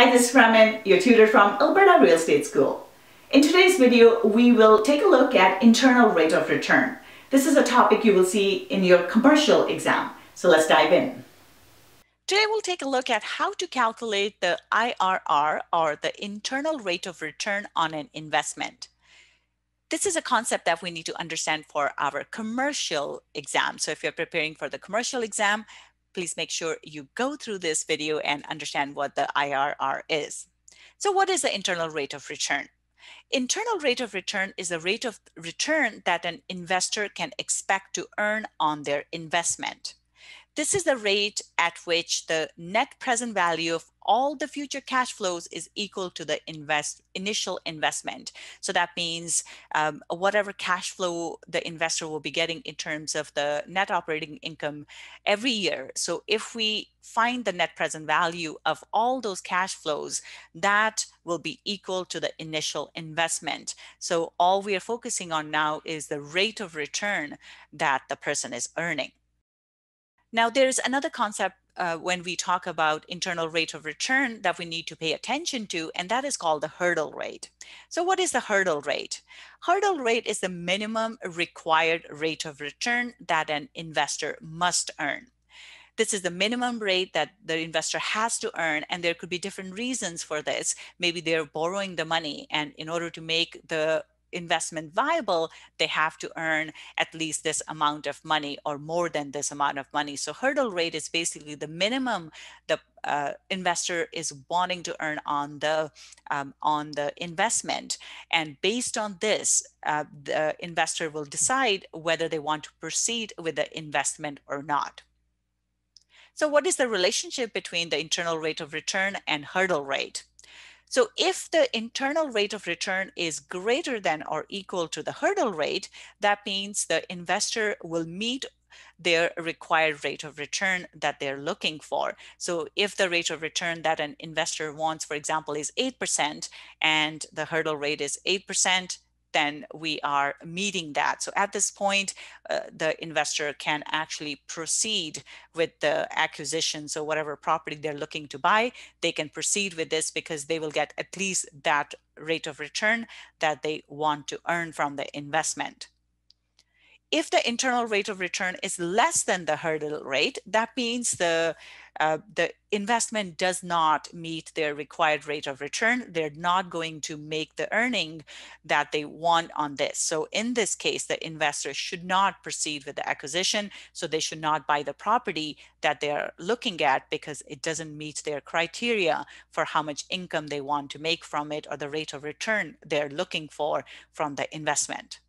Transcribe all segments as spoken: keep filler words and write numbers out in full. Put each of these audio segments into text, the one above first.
Hi, this is Raman, your tutor from Alberta Real Estate School. In today's video, we will take a look at internal rate of return. This is a topic you will see in your commercial exam. So let's dive in. Today we'll take a look at how to calculate the I R R, or the internal rate of return on an investment. This is a concept that we need to understand for our commercial exam. So if you're preparing for the commercial exam, please make sure you go through this video and understand what the I R R is. So what is the internal rate of return? Internal rate of return is the rate of return that an investor can expect to earn on their investment. This is the rate at which the net present value of all the future cash flows is equal to the invest, initial investment. So that means um, whatever cash flow the investor will be getting in terms of the net operating income every year. So if we find the net present value of all those cash flows, that will be equal to the initial investment. So all we are focusing on now is the rate of return that the person is earning. Now, there's another concept uh, when we talk about internal rate of return that we need to pay attention to, and that is called the hurdle rate. So what is the hurdle rate? Hurdle rate is the minimum required rate of return that an investor must earn. This is the minimum rate that the investor has to earn, and there could be different reasons for this. Maybe they're borrowing the money, and in order to make the investment viable, they have to earn at least this amount of money or more than this amount of money. So hurdle rate is basically the minimum the uh, investor is wanting to earn on the um, on the investment, and based on this, uh, the investor will decide whether they want to proceed with the investment or not. So what is the relationship between the internal rate of return and hurdle rate? So if the internal rate of return is greater than or equal to the hurdle rate, that means the investor will meet their required rate of return that they're looking for. So if the rate of return that an investor wants, for example, is eight percent and the hurdle rate is eight percent, then we are meeting that. So at this point, uh, the investor can actually proceed with the acquisition. So whatever property they're looking to buy, they can proceed with this because they will get at least that rate of return that they want to earn from the investment. If the internal rate of return is less than the hurdle rate, that means the uh, the investment does not meet their required rate of return. They're not going to make the earning that they want on this. So in this case, the investor should not proceed with the acquisition. So they should not buy the property that they're looking at because it doesn't meet their criteria for how much income they want to make from it or the rate of return they're looking for from the investment.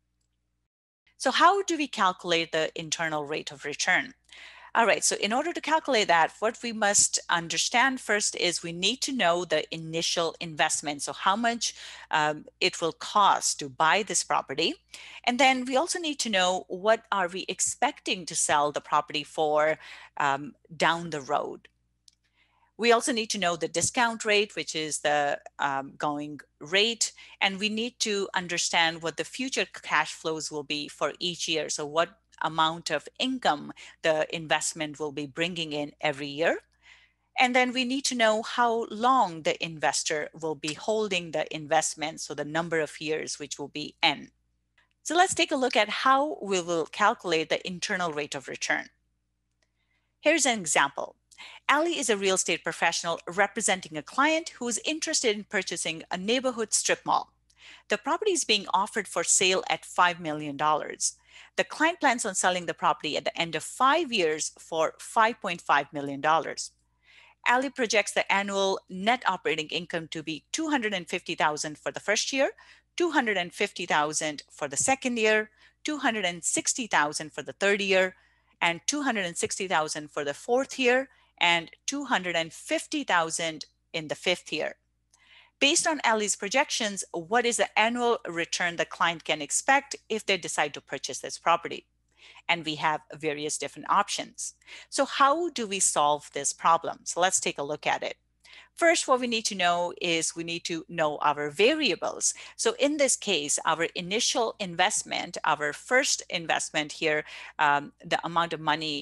So how do we calculate the internal rate of return? All right, so in order to calculate that, what we must understand first is we need to know the initial investment. So how much um, it will cost to buy this property. And then we also need to know what are we expecting to sell the property for um, down the road. We also need to know the discount rate, which is the um, going rate, and we need to understand what the future cash flows will be for each year. So what amount of income the investment will be bringing in every year. And then we need to know how long the investor will be holding the investment, so the number of years, which will be N. So let's take a look at how we will calculate the internal rate of return. Here's an example. Ali is a real estate professional representing a client who is interested in purchasing a neighborhood strip mall. The property is being offered for sale at five million dollars. The client plans on selling the property at the end of five years for five point five million dollars. Ali projects the annual net operating income to be two hundred fifty thousand dollars for the first year, two hundred fifty thousand dollars for the second year, two hundred sixty thousand dollars for the third year, and two hundred sixty thousand dollars for the fourth year, and two hundred fifty thousand dollars in the fifth year. Based on Ali's projections, what is the annual return the client can expect if they decide to purchase this property? And we have various different options. So how do we solve this problem? So let's take a look at it. First, what we need to know is we need to know our variables. So in this case, our initial investment, our first investment here, um, the amount of money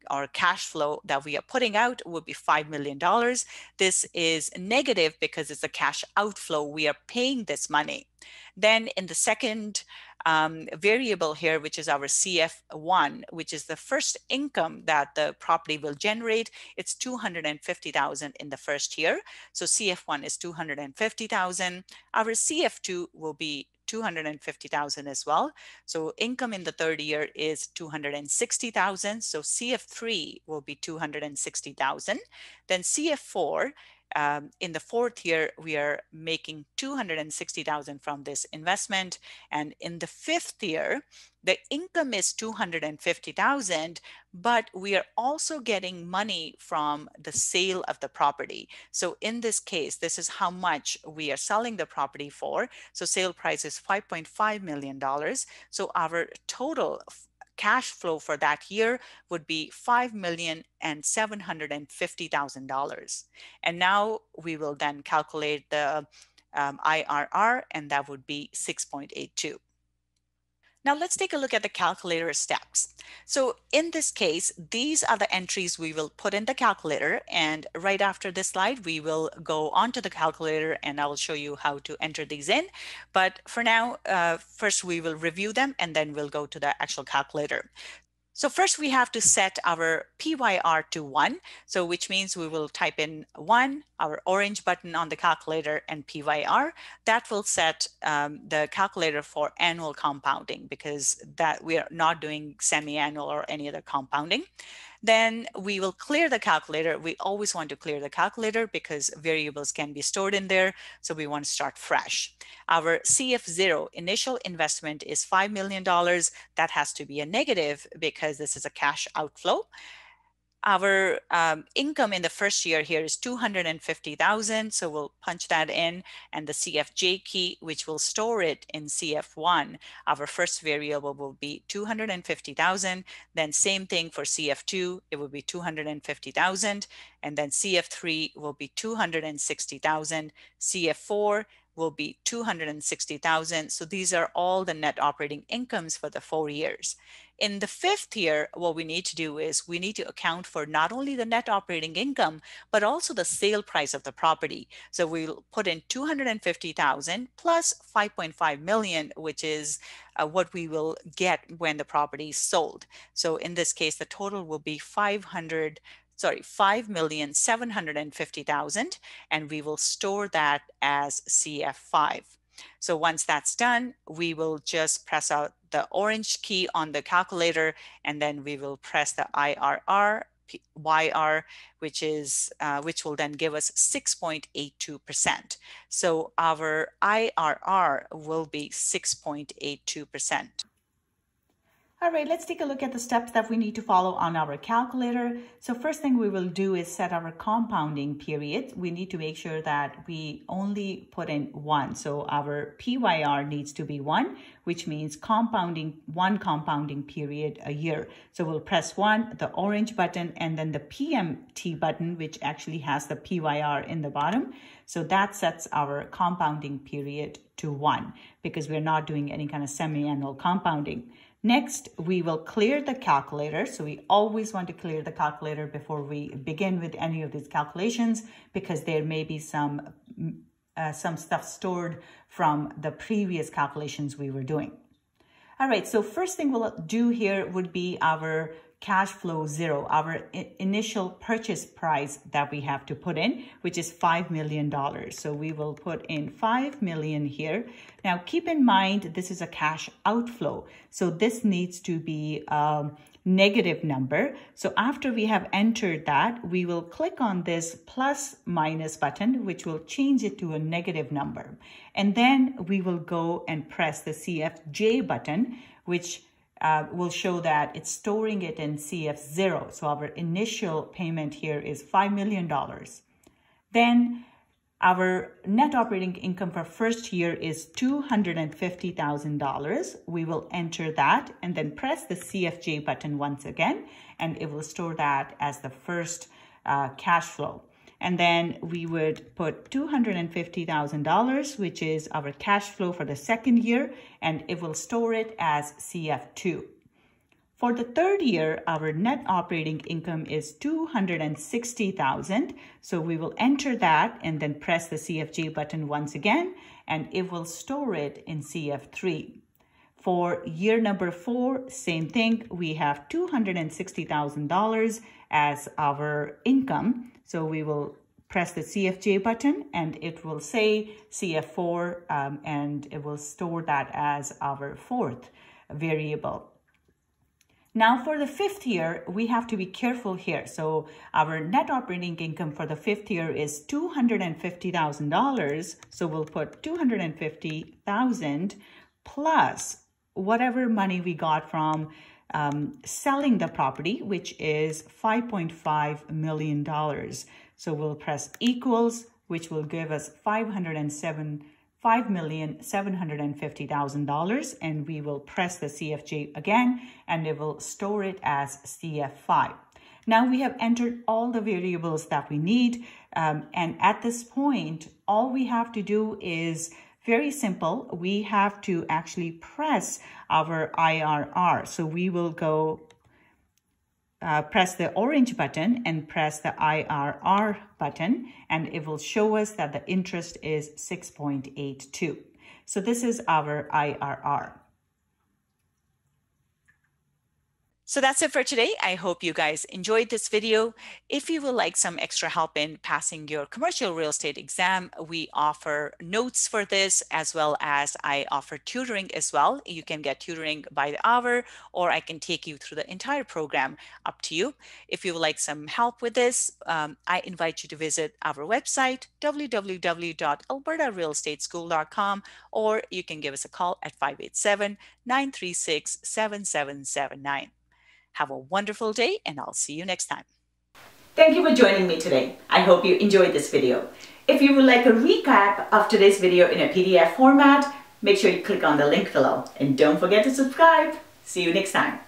our cash flow that we are putting out would be five million dollars. This is negative because it's a cash outflow. We are paying this money. Then in the second um, variable here, which is our C F one, which is the first income that the property will generate, it's two hundred fifty thousand in the first year. So C F one is two hundred fifty thousand. Our C F two will be two hundred fifty thousand as well. So income in the third year is two hundred sixty thousand. So C F three will be two hundred sixty thousand. Then C F four, um, in the fourth year, we are making two hundred sixty thousand from this investment. And in the fifth year, the income is two hundred fifty thousand, but we are also getting money from the sale of the property. So in this case, this is how much we are selling the property for. So sale price is five point five million dollars. So our total cash flow for that year would be five million seven hundred fifty thousand dollars. And now we will then calculate the um, I R R, and that would be six point eight two. Now let's take a look at the calculator steps. So in this case, these are the entries we will put in the calculator, and right after this slide, we will go onto the calculator and I will show you how to enter these in. But for now, uh, first we will review them and then we'll go to the actual calculator. So first we have to set our P Y R to one. So which means we will type in one, our orange button on the calculator, and P Y R. That will set um, the calculator for annual compounding, because that we are not doing semi-annual or any other compounding. Then we will clear the calculator. We always want to clear the calculator because variables can be stored in there. So we want to start fresh. Our C F zero initial investment is five million dollars. That has to be a negative because this is a cash outflow. Our um, income in the first year here is two hundred fifty thousand. So we'll punch that in, and the C F J key, which will store it in C F one. Our first variable will be two hundred fifty thousand. Then same thing for C F two, it will be two hundred fifty thousand. And then C F three will be two hundred sixty thousand. C F four will be two hundred sixty thousand. So these are all the net operating incomes for the four years. In the fifth year, what we need to do is we need to account for not only the net operating income, but also the sale price of the property. So we'll put in two hundred fifty thousand plus five point five million, which is uh, what we will get when the property is sold. So in this case, the total will be five hundred sorry, five million seven hundred fifty thousand, and we will store that as C F five. So once that's done, we will just press out the orange key on the calculator, and then we will press the I R R, Y R, which is uh, which will then give us six point eight two percent. So our I R R will be six point eight two percent. All right, let's take a look at the steps that we need to follow on our calculator. So first thing we will do is set our compounding period. We need to make sure that we only put in one. So our P Y R needs to be one, which means compounding, one compounding period a year. So we'll press one, the orange button, and then the P M T button, which actually has the P Y R in the bottom. So that sets our compounding period to one, because we're not doing any kind of semi-annual compounding. Next, we will clear the calculator. So we always want to clear the calculator before we begin with any of these calculations, because there may be some, uh, some stuff stored from the previous calculations we were doing. All right, so first thing we'll do here would be our cash flow zero, our initial purchase price that we have to put in, which is five million dollars. So we will put in five million dollars here. Now, keep in mind, this is a cash outflow. So this needs to be a negative number. So after we have entered that, we will click on this plus minus button, which will change it to a negative number. And then we will go and press the C F J button, which Uh, will show that it's storing it in C F zero. So our initial payment here is five million dollars. Then our net operating income for first year is two hundred fifty thousand dollars. We will enter that and then press the C F J button once again, and it will store that as the first uh, cash flow. And then we would put two hundred fifty thousand dollars, which is our cash flow for the second year, and it will store it as C F two. For the third year, our net operating income is two hundred sixty thousand dollars. So we will enter that and then press the C F J button once again, and it will store it in C F three. For year number four, same thing. We have two hundred sixty thousand dollars as our income. So we will press the C F J button and it will say C F four, um, and it will store that as our fourth variable. Now for the fifth year, we have to be careful here. So our net operating income for the fifth year is two hundred fifty thousand dollars. So we'll put two hundred fifty thousand dollars plus whatever money we got from um, selling the property, which is five point five million dollars. So we'll press equals, which will give us five hundred seven five million seven hundred fifty thousand dollars, and we will press the C F J again and it will store it as C F five. Now we have entered all the variables that we need, um, and at this point all we have to do is very simple. We have to actually press our I R R. So we will go Uh, press the orange button and press the I R R button, and it will show us that the interest is six point eight two. So this is our I R R. So that's it for today. I hope you guys enjoyed this video. If you would like some extra help in passing your commercial real estate exam, we offer notes for this, as well as I offer tutoring as well. You can get tutoring by the hour, or I can take you through the entire program, up to you. If you would like some help with this, um, I invite you to visit our website, w w w dot alberta real estate school dot com, or you can give us a call at five eight seven, nine three six, seven seven seven nine. Have a wonderful day, and I'll see you next time. Thank you for joining me today. I hope you enjoyed this video. If you would like a recap of today's video in a P D F format, make sure you click on the link below. And don't forget to subscribe. See you next time.